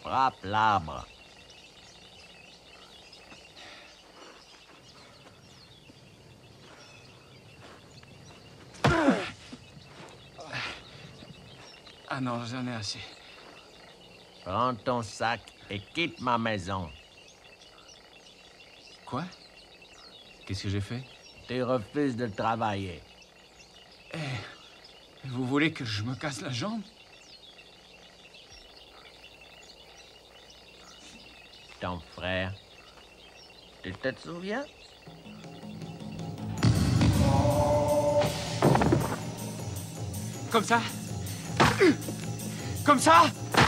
Frappe l'arbre. Ah non, j'en ai assez. Prends ton sac et quitte ma maison. Quoi? Qu'est-ce que j'ai fait? Tu refuses de travailler. Vous voulez que je me casse la jambe? Ton frère. Tu te souviens? Comme ça? Comme ça?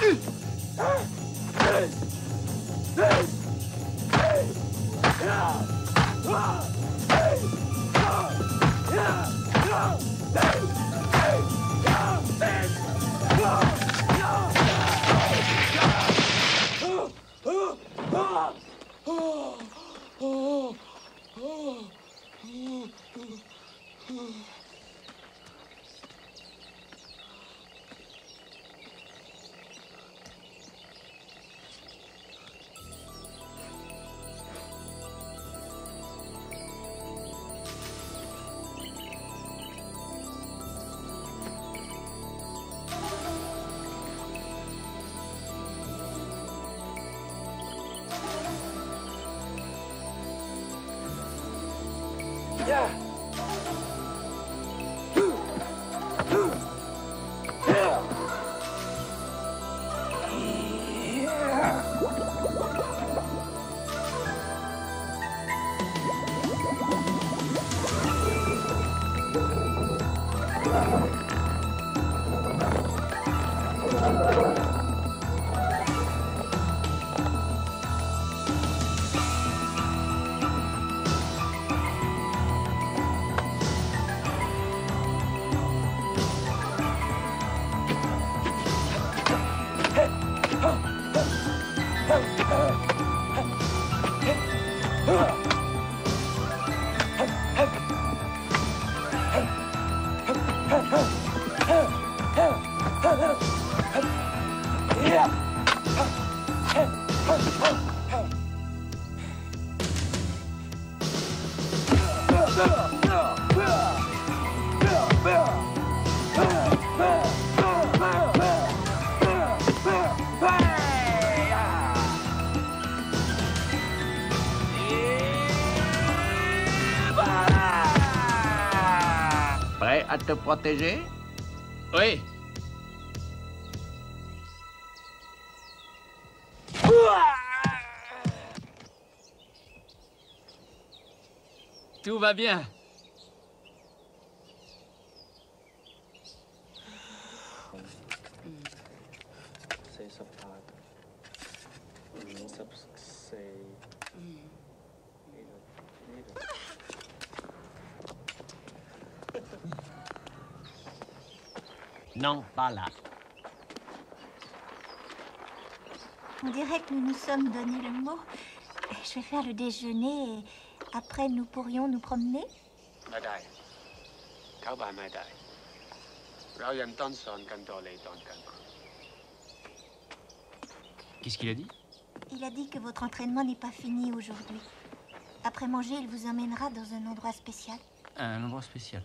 Prêt à te protéger? Oui. Tout va bien. Non, pas là. On dirait que nous nous sommes donné le mot. Je vais faire le déjeuner et après nous pourrions nous promener. ไม่ได้เข้าบ้านไม่ได้เรายังต้องสอนกันต่อเลยตอนกลางคืน Qu'est-ce qu'il a dit? Il a dit que votre entraînement n'est pas fini aujourd'hui. Après manger, il vous emmènera dans un endroit spécial. Un endroit spécial.